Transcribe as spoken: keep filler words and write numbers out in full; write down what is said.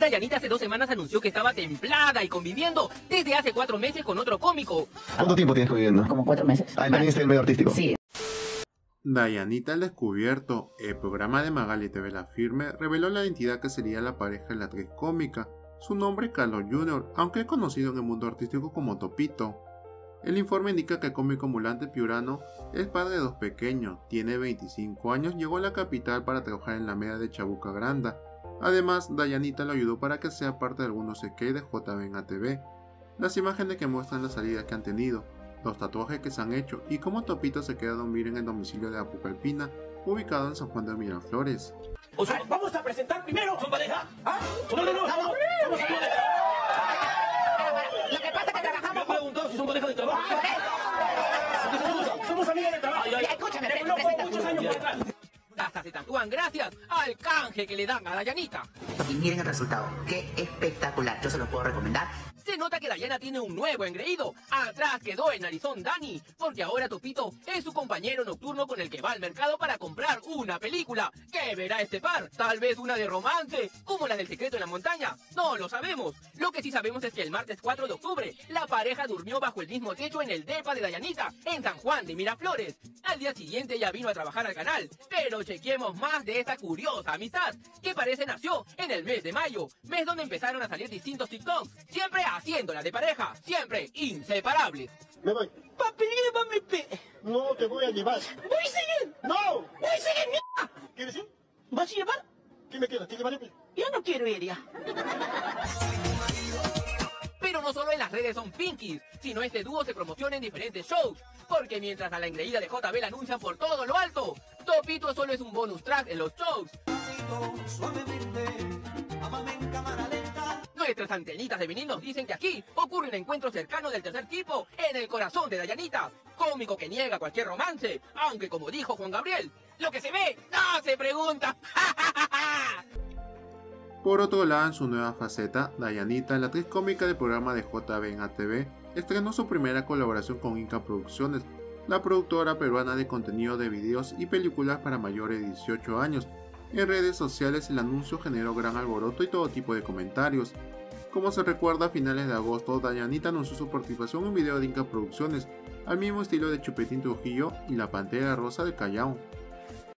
Dayanita hace dos semanas anunció que estaba templada y conviviendo desde hace cuatro meses con otro cómico. ¿Cuánto tiempo tienes conviviendo? Como cuatro meses. Ah, también está en el medio artístico. Sí. Dayanita al descubierto. El programa de Magali T V La Firme reveló la identidad que sería la pareja de la actriz cómica. Su nombre es Carlos junior, aunque es conocido en el mundo artístico como Topito. El informe indica que el cómico ambulante piurano es padre de dos pequeños, tiene veinticinco años, llegó a la capital para trabajar en la media de Chabuca Granda. Además, Dayanita lo ayudó para que sea parte de algunos sketches de J B en A T V. Las imágenes que muestran las salidas que han tenido, los tatuajes que se han hecho y cómo Topito se queda a dormir en el domicilio de Apucalpina, ubicado en San Juan de Miraflores. O sea, vamos a presentar primero. ¿Son pareja? ¿Ah? No, no, no, no. Vamos, vamos a Lo que pasa es que trabajamos. Me he preguntado si son pareja de trabajo. Somos, somos amigas de trabajo. Ya, escúchame, Te conozco muchos años por atrás. Hasta se tatúan gracias al canje que le dan a Dayanita. Y miren el resultado. Qué espectacular. Yo se los puedo recomendar. Se nota que Dayana tiene un nuevo engreído. Atrás quedó el narizón Dani, porque ahora Topito es su compañero nocturno con el que va al mercado para comprar una película. ¿Qué verá este par? Tal vez una de romance, como la del secreto en la montaña. No lo sabemos. Lo que sí sabemos es que el martes cuatro de octubre, la pareja durmió bajo el mismo techo en el depa de Dayanita, en San Juan de Miraflores. Al día siguiente ella vino a trabajar al canal, pero chequemos más de esta curiosa amistad, que parece nació en el mes de mayo, mes donde empezaron a salir distintos TikToks, siempre haciéndola de pareja, siempre inseparables. Me voy. Papi, llévame, pe. No te voy a llevar. Voy a seguir. ¡No! Voy a seguir, mierda. ¿Quieres ir? ¿Vas a llevar? ¿Qué me queda? ¿Te llevaré? pe? Yo no quiero ir ya. Pero no solo en las redes son pinkies, sino este dúo se promociona en diferentes shows, porque mientras a la engreída de J B la anuncian por todo lo alto, Topito solo es un bonus track en los shows. Nuestras antenitas de vinil nos dicen que aquí ocurre un encuentro cercano del tercer tipo en el corazón de Dayanita, cómico que niega cualquier romance, aunque como dijo Juan Gabriel, lo que se ve no se pregunta. Por otro lado, en su nueva faceta, Dayanita, la actriz cómica del programa de J B en A T V, estrenó su primera colaboración con Inca Producciones, la productora peruana de contenido de videos y películas para mayores de dieciocho años. En redes sociales el anuncio generó gran alboroto y todo tipo de comentarios. Como se recuerda, a finales de agosto, Dayanita anunció su participación en un video de Inca Producciones, al mismo estilo de Chupetín Trujillo y La Pantera Rosa de Callao.